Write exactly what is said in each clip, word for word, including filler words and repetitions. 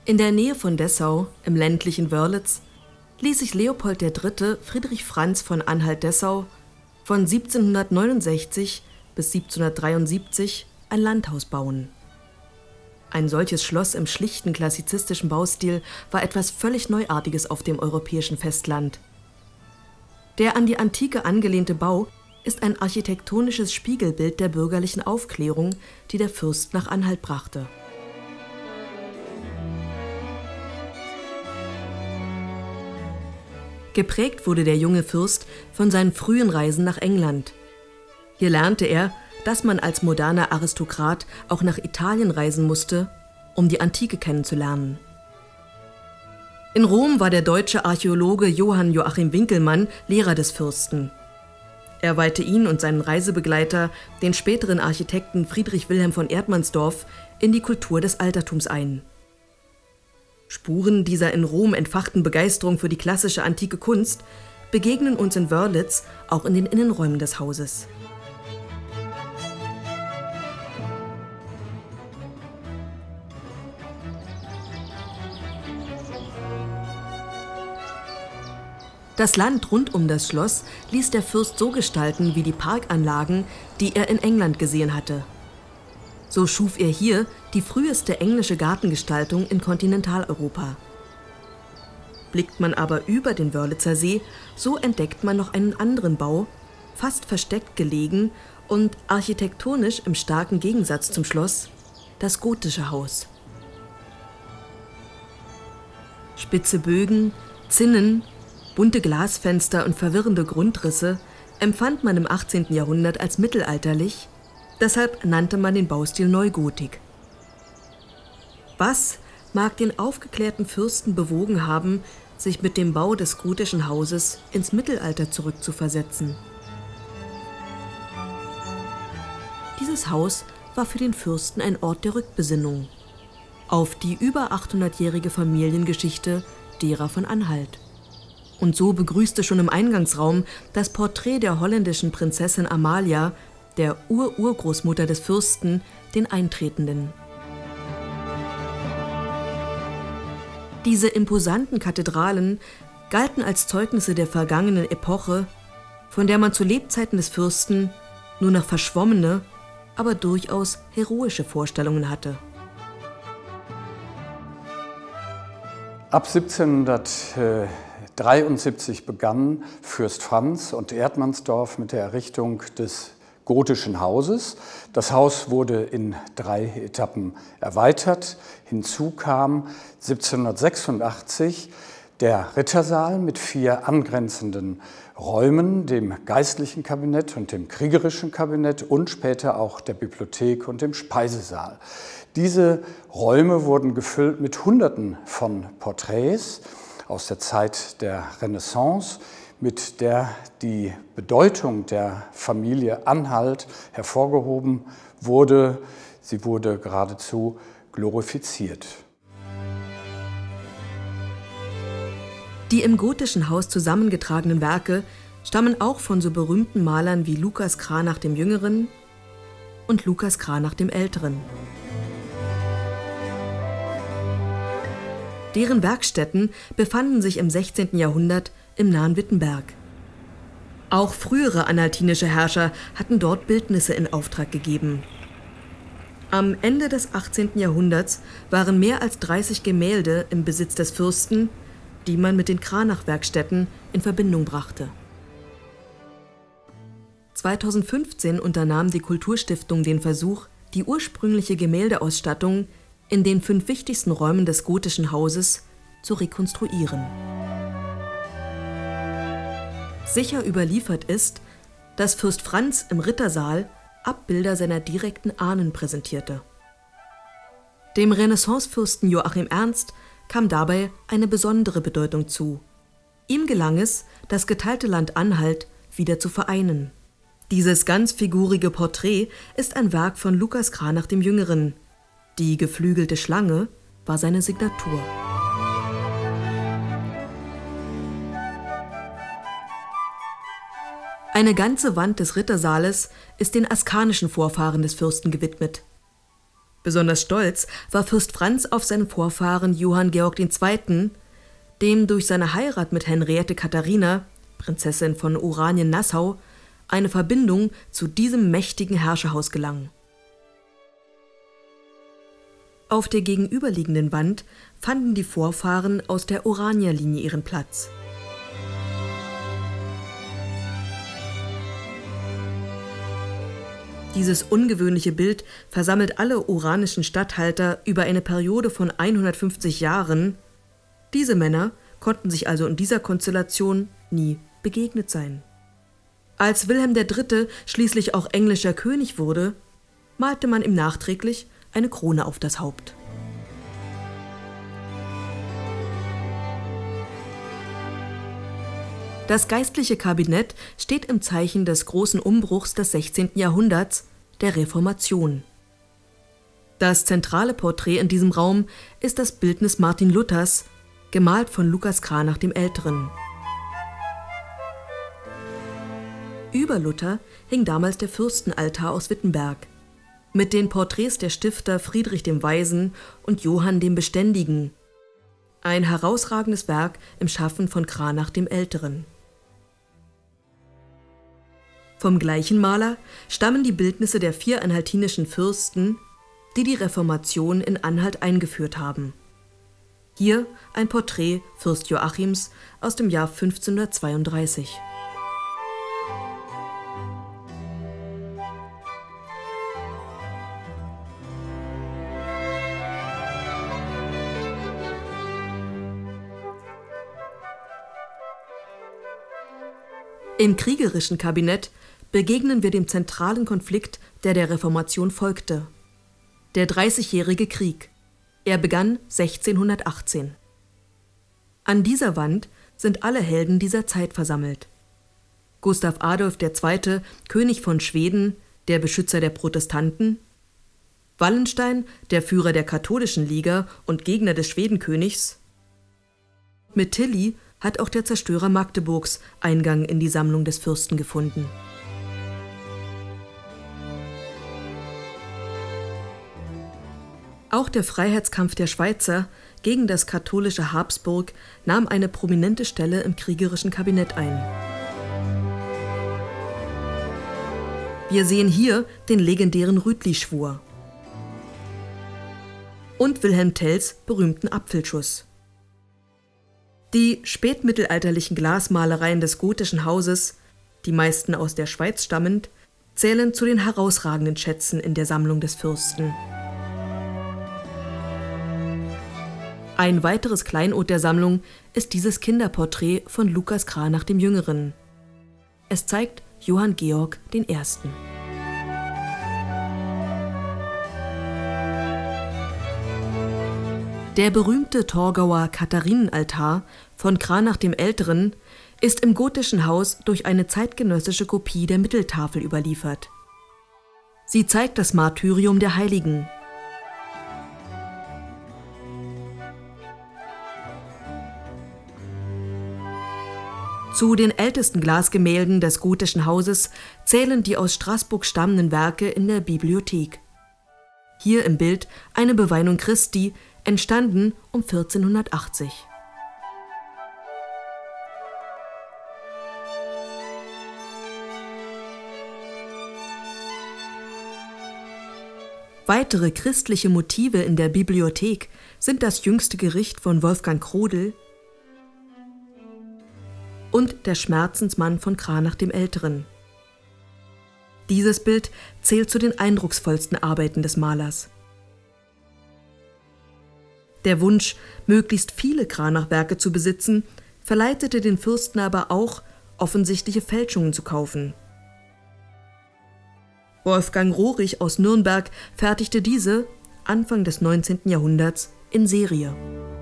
In der Nähe von Dessau, im ländlichen Wörlitz, ließ sich Leopold der Dritte Friedrich Franz von Anhalt-Dessau von siebzehnhundertneunundsechzig bis siebzehnhundertdreiundsiebzig ein Landhaus bauen. Ein solches Schloss im schlichten klassizistischen Baustil war etwas völlig Neuartiges auf dem europäischen Festland. Der an die Antike angelehnte Bau ist ein architektonisches Spiegelbild der bürgerlichen Aufklärung, die der Fürst nach Anhalt brachte. Geprägt wurde der junge Fürst von seinen frühen Reisen nach England. Hier lernte er, dass man als moderner Aristokrat auch nach Italien reisen musste, um die Antike kennenzulernen. In Rom war der deutsche Archäologe Johann Joachim Winckelmann Lehrer des Fürsten. Er weihte ihn und seinen Reisebegleiter, den späteren Architekten Friedrich Wilhelm von Erdmannsdorff, in die Kultur des Altertums ein. Spuren dieser in Rom entfachten Begeisterung für die klassische antike Kunst begegnen uns in Wörlitz auch in den Innenräumen des Hauses. Das Land rund um das Schloss ließ der Fürst so gestalten wie die Parkanlagen, die er in England gesehen hatte. So schuf er hier die früheste englische Gartengestaltung in Kontinentaleuropa. Blickt man aber über den Wörlitzer See, so entdeckt man noch einen anderen Bau, fast versteckt gelegen und architektonisch im starken Gegensatz zum Schloss, das gotische Haus. Spitze Bögen, Zinnen, bunte Glasfenster und verwirrende Grundrisse empfand man im achtzehnten Jahrhundert als mittelalterlich, deshalb nannte man den Baustil Neugotik. Was mag den aufgeklärten Fürsten bewogen haben, sich mit dem Bau des gotischen Hauses ins Mittelalter zurückzuversetzen? Dieses Haus war für den Fürsten ein Ort der Rückbesinnung auf die über achthundertjährige Familiengeschichte derer von Anhalt. Und so begrüßte schon im Eingangsraum das Porträt der holländischen Prinzessin Amalia, der Ur-Urgroßmutter des Fürsten, den Eintretenden. Diese imposanten Kathedralen galten als Zeugnisse der vergangenen Epoche, von der man zu Lebzeiten des Fürsten nur noch verschwommene, aber durchaus heroische Vorstellungen hatte. Ab siebzehnhundertdreiundsiebzig begann Fürst Franz und Erdmannsdorff mit der Errichtung des gotischen Hauses. Das Haus wurde in drei Etappen erweitert. Hinzu kam siebzehnhundertsechsundachtzig der Rittersaal mit vier angrenzenden Räumen, dem geistlichen Kabinett und dem kriegerischen Kabinett und später auch der Bibliothek und dem Speisesaal. Diese Räume wurden gefüllt mit Hunderten von Porträts aus der Zeit der Renaissance, mit der die Bedeutung der Familie Anhalt hervorgehoben wurde. Sie wurde geradezu glorifiziert. Die im gotischen Haus zusammengetragenen Werke stammen auch von so berühmten Malern wie Lucas Cranach dem Jüngeren und Lucas Cranach dem Älteren. Deren Werkstätten befanden sich im sechzehnten Jahrhundert im nahen Wittenberg. Auch frühere anhaltinische Herrscher hatten dort Bildnisse in Auftrag gegeben. Am Ende des achtzehnten Jahrhunderts waren mehr als dreißig Gemälde im Besitz des Fürsten, die man mit den Cranach-Werkstätten in Verbindung brachte. zweitausendfünfzehn unternahm die Kulturstiftung den Versuch, die ursprüngliche Gemäldeausstattung in den fünf wichtigsten Räumen des gotischen Hauses zu rekonstruieren. Sicher überliefert ist, dass Fürst Franz im Rittersaal Abbilder seiner direkten Ahnen präsentierte. Dem Renaissancefürsten Joachim Ernst kam dabei eine besondere Bedeutung zu. Ihm gelang es, das geteilte Land Anhalt wieder zu vereinen. Dieses ganzfigurige Porträt ist ein Werk von Lucas Cranach dem Jüngeren. Die geflügelte Schlange war seine Signatur. Eine ganze Wand des Rittersaales ist den askanischen Vorfahren des Fürsten gewidmet. Besonders stolz war Fürst Franz auf seinen Vorfahren Johann Georg der Zweite., dem durch seine Heirat mit Henriette Katharina, Prinzessin von Oranien-Nassau, eine Verbindung zu diesem mächtigen Herrscherhaus gelang. Auf der gegenüberliegenden Wand fanden die Vorfahren aus der Oranierlinie ihren Platz. Dieses ungewöhnliche Bild versammelt alle oranischen Statthalter über eine Periode von hundertfünfzig Jahren. Diese Männer konnten sich also in dieser Konstellation nie begegnet sein. Als Wilhelm der Dritte schließlich auch englischer König wurde, malte man ihm nachträglich eine Krone auf das Haupt. Das geistliche Kabinett steht im Zeichen des großen Umbruchs des sechzehnten Jahrhunderts, der Reformation. Das zentrale Porträt in diesem Raum ist das Bildnis Martin Luthers, gemalt von Lucas Cranach dem Älteren. Über Luther hing damals der Fürstenaltar aus Wittenberg, mit den Porträts der Stifter Friedrich dem Weisen und Johann dem Beständigen, ein herausragendes Werk im Schaffen von Cranach dem Älteren. Vom gleichen Maler stammen die Bildnisse der vier anhaltinischen Fürsten, die die Reformation in Anhalt eingeführt haben. Hier ein Porträt Fürst Joachims aus dem Jahr fünfzehnhundertzweiunddreißig. Im kriegerischen Kabinett begegnen wir dem zentralen Konflikt, der der Reformation folgte: der Dreißigjährige Krieg. Er begann sechzehnhundertachtzehn. An dieser Wand sind alle Helden dieser Zeit versammelt. Gustav Adolf der Zweite., König von Schweden, der Beschützer der Protestanten; Wallenstein, der Führer der katholischen Liga und Gegner des Schwedenkönigs. Mit Tilly hat auch der Zerstörer Magdeburgs Eingang in die Sammlung des Fürsten gefunden. Auch der Freiheitskampf der Schweizer gegen das katholische Habsburg nahm eine prominente Stelle im kriegerischen Kabinett ein. Wir sehen hier den legendären Rütli-Schwur und Wilhelm Tells berühmten Apfelschuss. Die spätmittelalterlichen Glasmalereien des gotischen Hauses, die meisten aus der Schweiz stammend, zählen zu den herausragenden Schätzen in der Sammlung des Fürsten. Ein weiteres Kleinod der Sammlung ist dieses Kinderporträt von Lucas Cranach dem Jüngeren. Es zeigt Johann Georg den Ersten. Der berühmte Torgauer Katharinenaltar von Cranach dem Älteren ist im gotischen Haus durch eine zeitgenössische Kopie der Mitteltafel überliefert. Sie zeigt das Martyrium der Heiligen. Zu den ältesten Glasgemälden des gotischen Hauses zählen die aus Straßburg stammenden Werke in der Bibliothek. Hier im Bild eine Beweihung Christi, entstanden um vierzehnhundertachtzig. Weitere christliche Motive in der Bibliothek sind das jüngste Gericht von Wolfgang Krodel und der Schmerzensmann von Cranach dem Älteren. Dieses Bild zählt zu den eindrucksvollsten Arbeiten des Malers. Der Wunsch, möglichst viele Cranach-Werke zu besitzen, verleitete den Fürsten aber auch, offensichtliche Fälschungen zu kaufen. Wolfgang Rohrig aus Nürnberg fertigte diese Anfang des neunzehnten Jahrhunderts in Serie.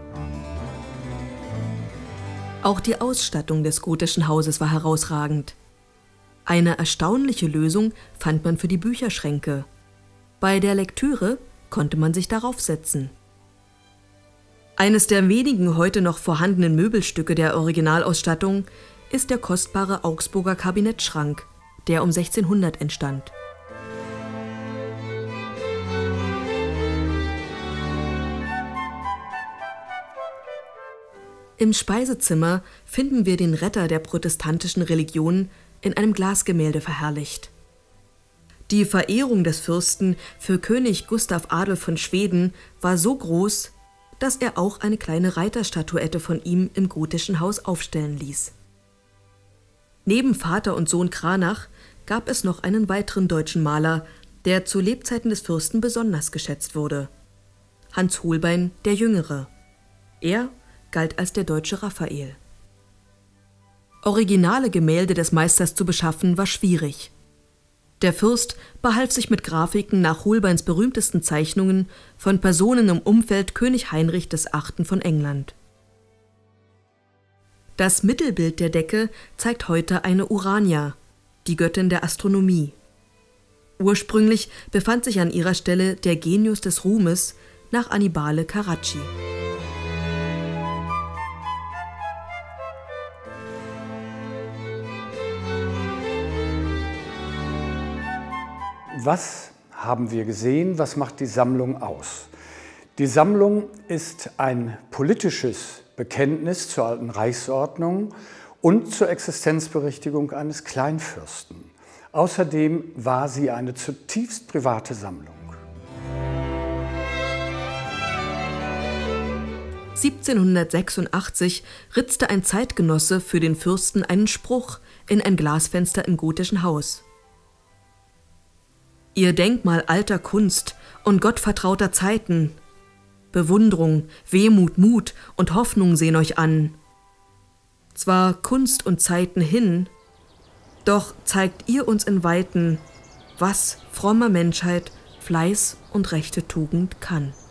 Auch die Ausstattung des gotischen Hauses war herausragend. Eine erstaunliche Lösung fand man für die Bücherschränke. Bei der Lektüre konnte man sich darauf setzen. Eines der wenigen heute noch vorhandenen Möbelstücke der Originalausstattung ist der kostbare Augsburger Kabinettschrank, der um sechzehnhundert entstand. Im Speisezimmer finden wir den Retter der protestantischen Religion in einem Glasgemälde verherrlicht. Die Verehrung des Fürsten für König Gustav Adolf von Schweden war so groß, dass er auch eine kleine Reiterstatuette von ihm im gotischen Haus aufstellen ließ. Neben Vater und Sohn Cranach gab es noch einen weiteren deutschen Maler, der zu Lebzeiten des Fürsten besonders geschätzt wurde: Hans Holbein der Jüngere. Er galt als der deutsche Raphael. Originale Gemälde des Meisters zu beschaffen war schwierig. Der Fürst behalf sich mit Grafiken nach Holbeins berühmtesten Zeichnungen von Personen im Umfeld König Heinrich der Achte von England. Das Mittelbild der Decke zeigt heute eine Urania, die Göttin der Astronomie. Ursprünglich befand sich an ihrer Stelle der Genius des Ruhmes nach Annibale Carracci. Was haben wir gesehen? Was macht die Sammlung aus? Die Sammlung ist ein politisches Bekenntnis zur alten Reichsordnung und zur Existenzberechtigung eines Kleinfürsten. Außerdem war sie eine zutiefst private Sammlung. siebzehnhundertsechsundachtzig ritzte ein Zeitgenosse für den Fürsten einen Spruch in ein Glasfenster im gotischen Haus: Ihr Denkmal alter Kunst und gottvertrauter Zeiten, Bewunderung, Wehmut, Mut und Hoffnung sehen euch an. Zwar Kunst und Zeiten hin, doch zeigt ihr uns in Weiten, was frommer Menschheit, Fleiß und rechte Tugend kann.